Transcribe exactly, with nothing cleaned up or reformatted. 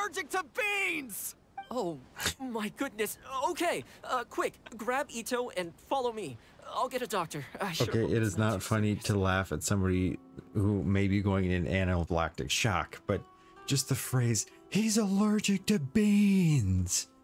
allergic to beans! Oh, my goodness. Okay, uh, quick, grab Itto and follow me. I'll get a doctor. I sure Okay, it is not funny to laugh at somebody who may be going in anaphylactic shock, but just the phrase, he's allergic to beans.